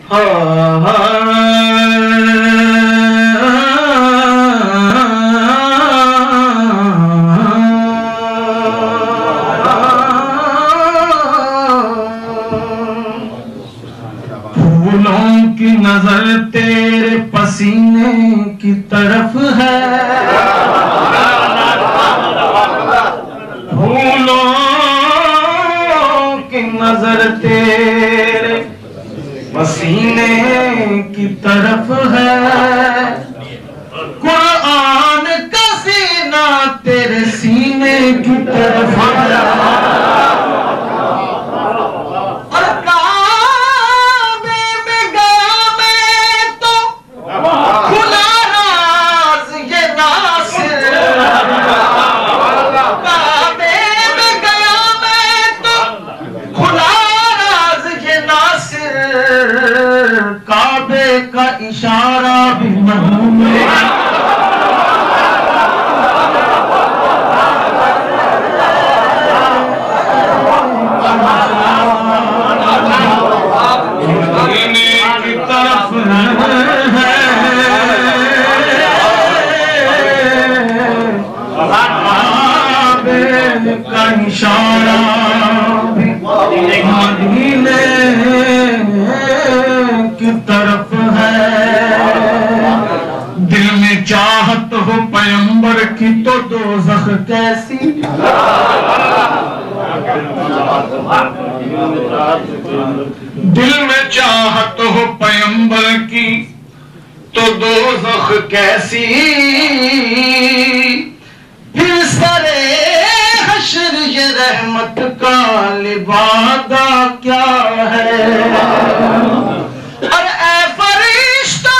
फूलों की नजर तेरे पसीने की तरफ है, फूलों की नजर तेरे पसीने की तरफ है, कुरान का सीना तेरे सीने की तरफ है, और काबे में गया मैं तो खुला राज ये नासिर, काबे में गया मैं तो खुला राज ये नासिर, काबे का इशारा भी मधुम है, की तरफ है, काबे का इशारा भी मदीने की तरफ है, दिल में चाहत हो पैगंबर की तो दोज़ख कैसी, दिल में चाहत हो पैगंबर की तो दोज़ख कैसी, फिर सरे हश्र ये रहमत का लिबादा क्या है, और ऐ फरिश्ता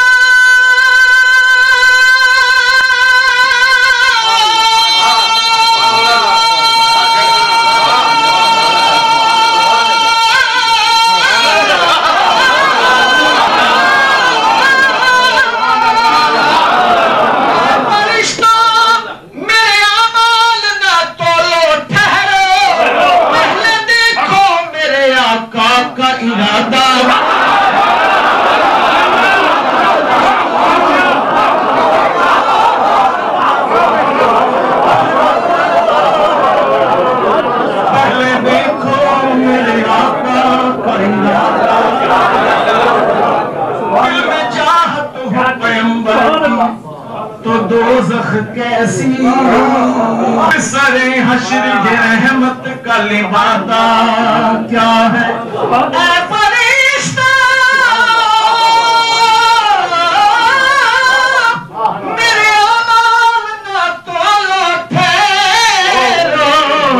का इरादा, पहले देखो मेरे आका का इरादा, दिल में चाहत हो पैगंबर तो दोज़ख कैसी, सरे हश्र ये रहमत का लिबादा क्या है, ऐ फरिश्ता मेरे अमाल ना तोलो ठहरो,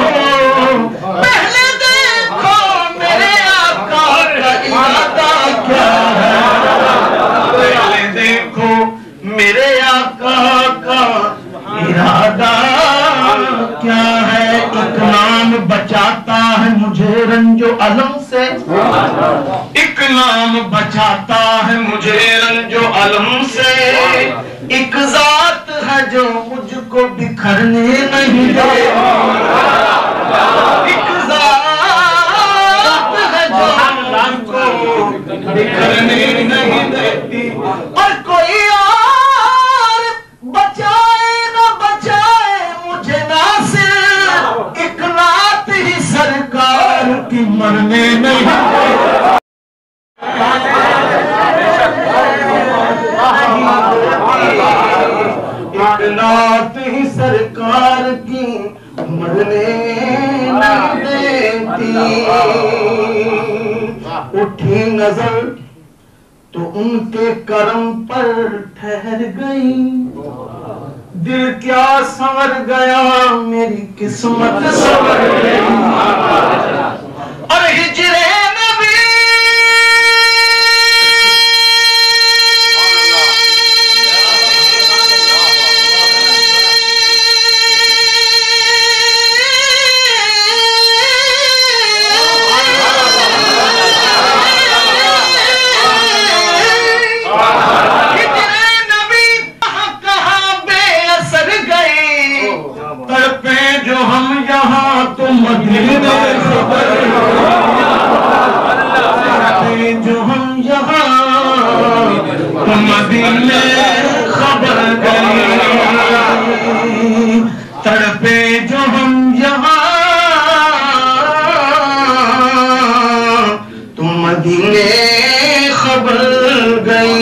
पहले देखो मेरे आका का इरादा क्या है, पहले देखो मेरे आका का इरादा क्या है, एक नाम बचाता है मुझे रंजो अलम से, एक नाम बचाता है मुझे रंजो अलम से, एक जात है जो मुझको बिखरने नहीं दे, एक जात है जो मुझको बिखरने नहीं देती, और कोई और बचाए न बचाए मुझे नासिर, एक नात ही सरकार की मरने नहीं, एक नात ही सरकार की मरने नहीं देती, उठी नजर तो उनके करम पर ठहर गई, दिल क्या संवर गया मेरी किस्मत संवर गई, और हिजरे नबी तड़पे जो हम यहाँ तो मदीने से मदीने खबर गई, तड़पे जो हम यहाँ तुम मदीने खबर गई।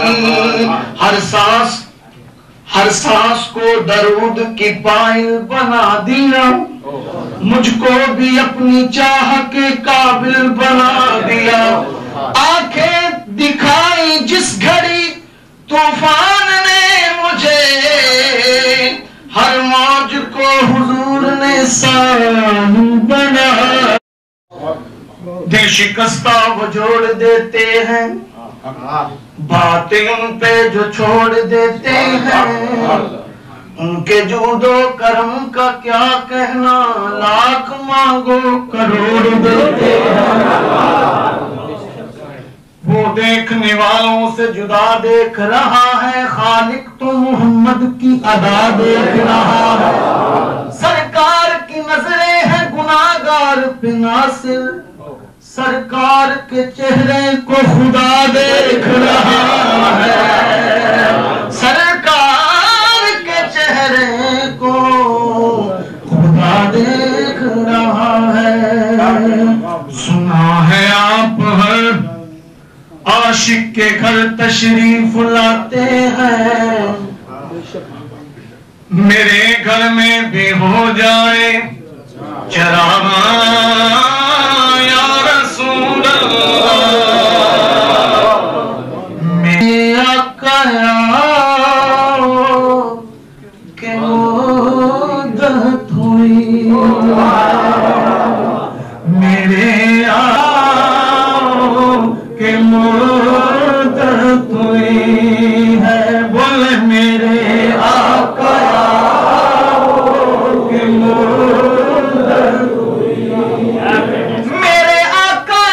हर सांस को दरूद की पायल बना दिया, मुझको भी अपनी चाह के काबिल बना दिया। आंखें दिखाई जिस घड़ी तूफान ने मुझे, हर मौज को हुजूर ने साहिल बना। दिल शिकस्ता वो जोड़ देते हैं, बातें उन पे जो छोड़ देते हैं, उनके जूदो करम का क्या कहना, लाख मांगो करोड़ देते हैं। वो देखने वालों से जुदा देख रहा है, खालिक तो मोहम्मद की अदा देख रहा है। सरकार की नजरें हैं गुनाहगार पे नासिर, सरकार के चेहरे को खुदा देख रहा है। सरकार के चेहरे को खुदा देख रहा है। सुना है आप हर आशिक के घर तशरीफ लाते हैं, मेरे घर में भी हो जाए चरागा या रसूल अल्लाह। मेरा कया के मुद्दत हुई, मेरे के मुद्दत हुई है। बोले मेरे आका के मुद्दत हुई, मेरे आका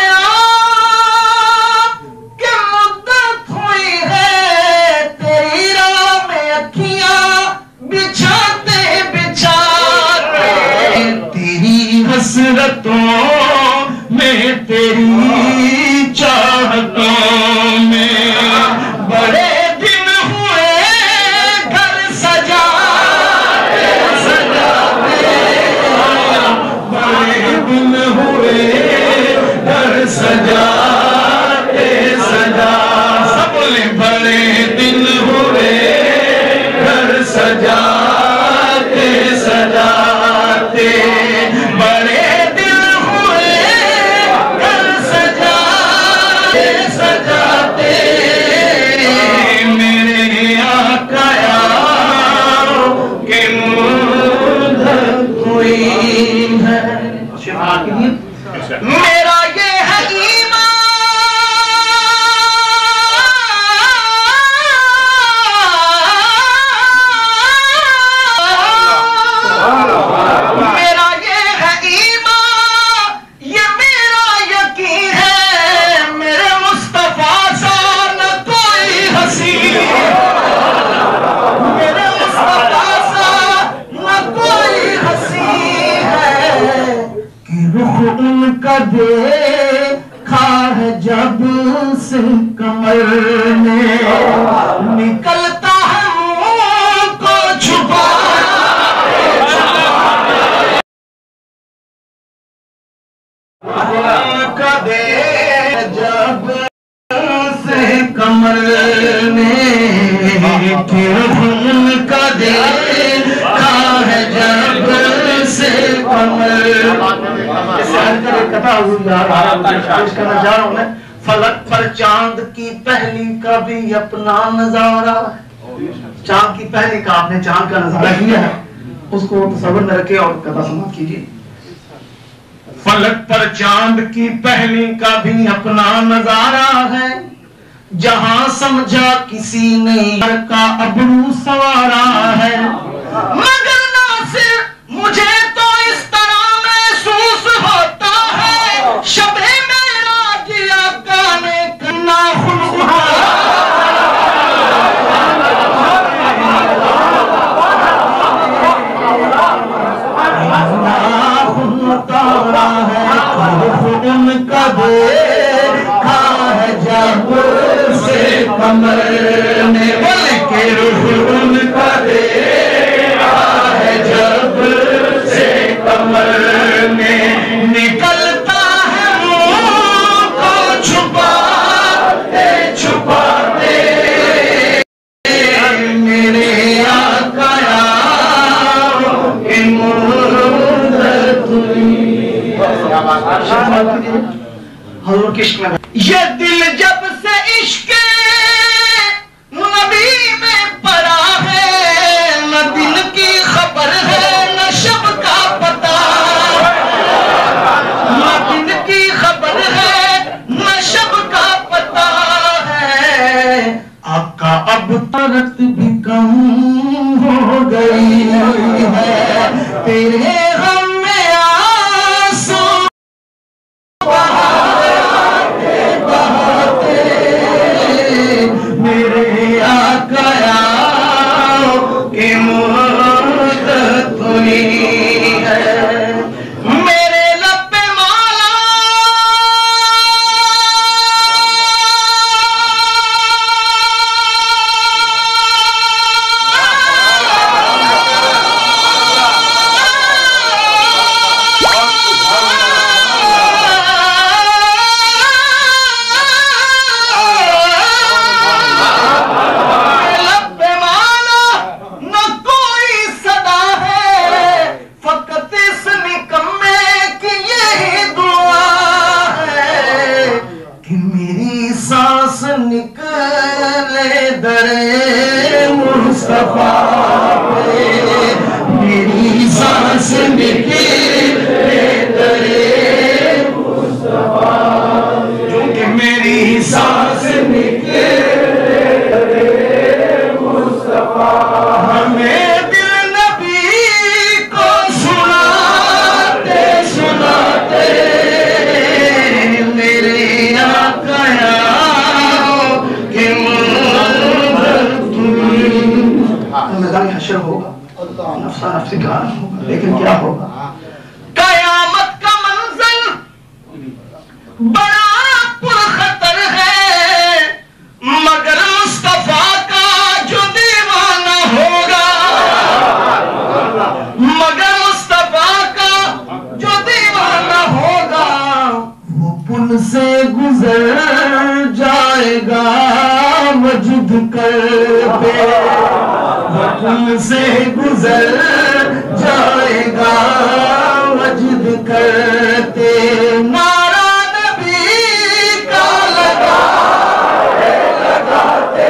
के मुद्दत हुई है। तेरी राह में अखियां बिछाते बिछाते, तेरी हसरतों में तेरी चाहतों में बड़े दिन हुए घर सजाते सजाते, बड़े दिन हुए घर सजाते सजाते, सब बोले बड़े दिन हुए घर सजाते सजाते, बड़े सजाते मेरे आका के मुद्दत हुई है। मेरा ये है ईमान, मेरा ये है ईमान, ये मेरा यकीन है। मेरे मुस्तफा सा न कोई हसी, मेरे मुस्तफा सा न कोई हसी है, कि रुख उनका देखा है जब से कमर में, निकलता है मुंह को छुपा का दे जब से कमर में, फिर उनका देखा है जब से कमर। कथा हुई पेश करना जा रहा हूं मैं। फलक पर चांद की पहली का भी अपना नजारा, चांद की पहली का आपने चांद का नजारा किया है, उसको तसव्वुर में रखे और कथा समाप्त कीजिए। फलक पर चांद की पहली का भी अपना नजारा है, जहां समझा किसी ने यार का अबरू सवारा है। मगर नासिर मुझे तो इस तरह महसूस होता है, शबे मेरा जिया गाने करना उनका देखा है जब से कमर हजूर के इश्क में ये दिल जब से इश्क नबी में पड़ा है, न दिन की खबर है न शब का पता, न दिन की खबर है न शब का पता है। आका अब तरत भी कम हो गई है, तेरे गम में आंसू बहाते बहाते मेरे आका की मुद्दत हुई है। मेरे लब पे माला निकले दरे मुस्तफा पे, मेरी सांस निकले दरे मुस्तफा, क्योंकि मेरी सांस निकले दरे मुस्तफा। हमें दिल नबी को सुनाते सुनाते मेरे आका मैदान हशर होगा, नफ्सा नफ्सी का होगा, लेकिन क्या होगा? कयामत का मंजर बड़ा पुरखतर है, मगर मुस्तफा का जो दीवाना होगा, मगर मुस्तफा का जो दीवाना होगा, वो पुल से गुजर जाएगा वजूद कर पे, पुल से गुजर जाएगा वजद करते। नारा नबी का लगाते लगाते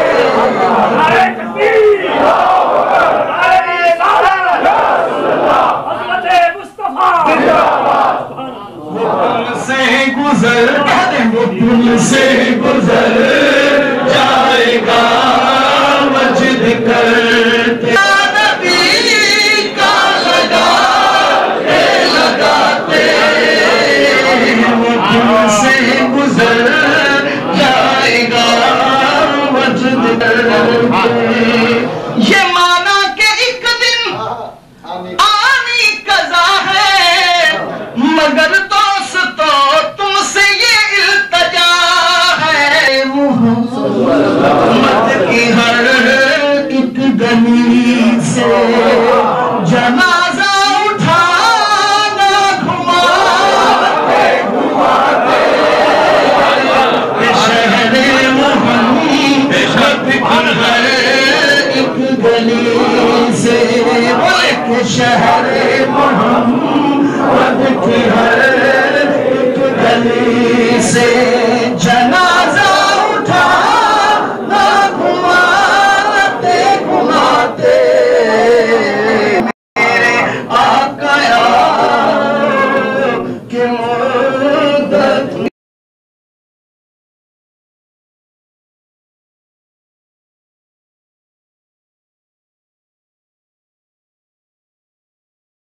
पुल से गुजर, वो पुल से गुजर जाएगा वजद करते। नबी का लगाते लगाते वो पुल से गुजर जाएगा वजद करते। ये माना के एक दिन आनी कज़ा है, मगर दोस्तों तुमसे ये इल्तजा है। मोहम्मद की हर एक गली से जनाजा उठाना घुमाते घुमाते शहरे मोहम्मद की हर एक गली से, वो एक शहरे मोहम्मद